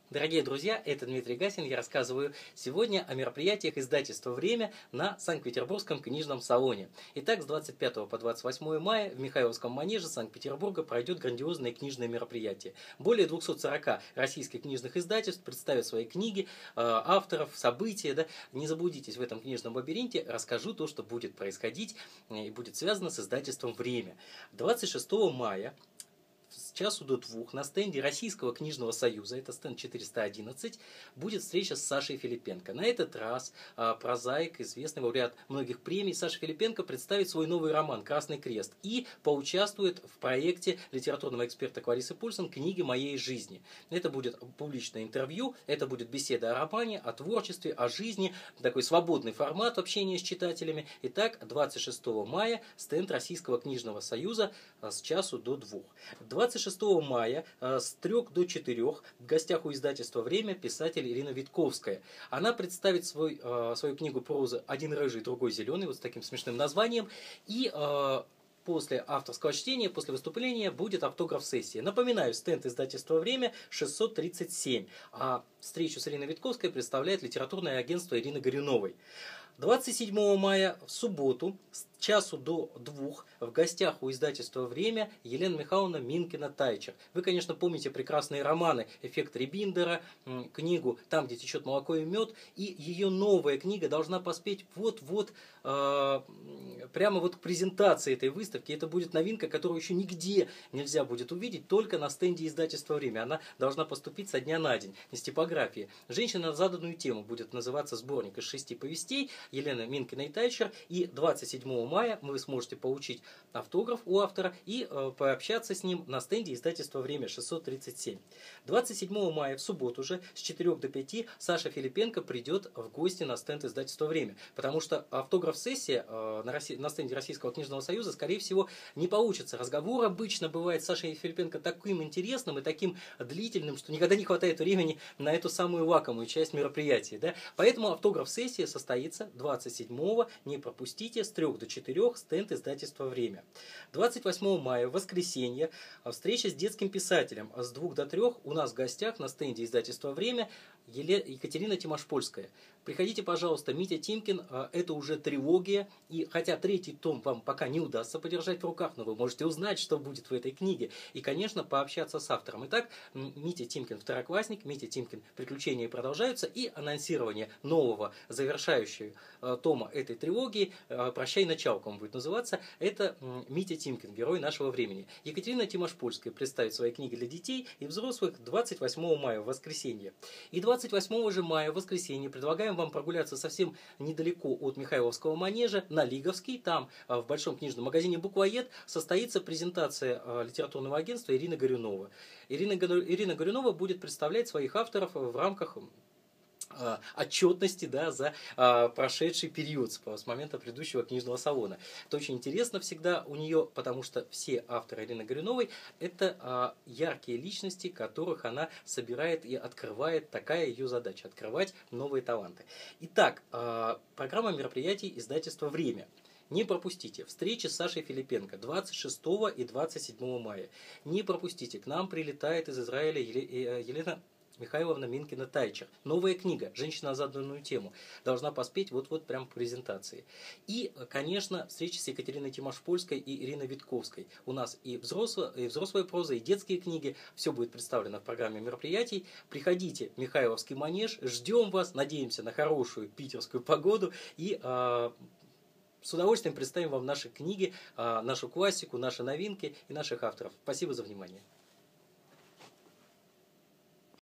Дорогие друзья, это Дмитрий Гасин. Я рассказываю сегодня о мероприятиях издательства «Время» на Санкт-Петербургском книжном салоне. Итак, с 25 по 28 мая в Михайловском манеже Санкт-Петербурга пройдет грандиозное книжное мероприятие. Более 240 российских книжных издательств представят свои книги, авторов, события. Да? Не заблудитесь в этом книжном лабиринте. Расскажу то, что будет происходить и будет связано с издательством «Время». 26 мая с часу до 2 на стенде Российского книжного союза, это стенд 411, будет встреча с Сашей Филипенко. На этот раз прозаик, известный лауреат многих премий, Саша Филипенко представит свой новый роман «Красный крест» и поучаствует в проекте литературного эксперта Кларисы Пульсон «Книги моей жизни». Это будет публичное интервью, это будет беседа о романе, о творчестве, о жизни, такой свободный формат общения с читателями. Итак, 26 мая стенд Российского книжного союза с часу до 2. 26 мая с 3 до 4 в гостях у издательства «Время» писатель Ирина Витковская. Она представит свою книгу прозы «Один рыжий, другой зеленый», вот с таким смешным названием. И после авторского чтения, после выступления будет автограф-сессия. Напоминаю, стенд издательства «Время» 637. А встречу с Ириной Витковской представляет литературное агентство Ирины Горюновой. 27 мая в субботу с часу до 2 в гостях у издательства «Время» Елена Михайловна Минкина-Тайчер. Вы, конечно, помните прекрасные романы «Эффект Рибиндера», книгу «Там, где течет молоко и мед», и ее новая книга должна поспеть вот-вот прямо вот к презентации этой выставки. Это будет новинка, которую еще нигде нельзя будет увидеть, только на стенде издательства «Время». Она должна поступить со дня на день, из типографии. «Женщина на заданную тему» будет называться сборник из 6 повестей Елены Минкиной-Тайчер. И 27 мая вы сможете получить автограф у автора и пообщаться с ним на стенде издательства «Время» 637. 27 мая в субботу уже с 4 до 5 Саша Филипенко придет в гости на стенд издательства «Время», потому что автограф-сессия на стенде Российского книжного союза, скорее всего, не получится. Разговор обычно бывает с Сашей Филипенко таким интересным и таким длительным, что никогда не хватает времени на эту самую лакомую часть мероприятия. Да? Поэтому автограф-сессия состоится 27-го, не пропустите, с 3 до 4 стенд издательства «Время». 28 мая, в воскресенье, встреча с детским писателем. С 2 до 3 у нас в гостях на стенде издательства «Время» Екатерина Тимошпольская. Приходите, пожалуйста, Митя Тимкин, это уже трилогия, и хотя 3-й том вам пока не удастся подержать в руках, но вы можете узнать, что будет в этой книге, и, конечно, пообщаться с автором. Итак, Митя Тимкин второклассник, Митя Тимкин «Приключения продолжаются», и анонсирование нового завершающего тома этой трилогии «Прощай, началка» он будет называться, это Митя Тимкин, герой нашего времени. Екатерина Тимошпольская представит свои книги для детей и взрослых 28 мая в воскресенье. И 28 же мая в воскресенье предлагаем вам прогуляться совсем недалеко от Михайловского манежа на Лиговский. Там в большом книжном магазине «Буквоед» состоится презентация литературного агентства Ирины Горюновой. Ирина Горюнова будет представлять своих авторов в рамках отчетности, да, за прошедший период с момента предыдущего книжного салона. Это очень интересно всегда у нее, потому что все авторы Ирины Горюновой – это яркие личности, которых она собирает и открывает. Такая ее задача – открывать новые таланты. Итак, программа мероприятий издательства «Время». Не пропустите встречи с Сашей Филипенко 26 и 27 мая. Не пропустите, к нам прилетает из Израиля Елена Михайловна Минкина-Тайчер. Новая книга «Женщина на заданную тему» должна поспеть вот-вот прямо в презентации. И, конечно, встречи с Екатериной Тимошпольской и Ириной Витковской. У нас и взрослая проза, и детские книги. Все будет представлено в программе мероприятий. Приходите в Михайловский манеж, ждем вас, надеемся на хорошую питерскую погоду и с удовольствием представим вам наши книги, нашу классику, наши новинки и наших авторов. Спасибо за внимание.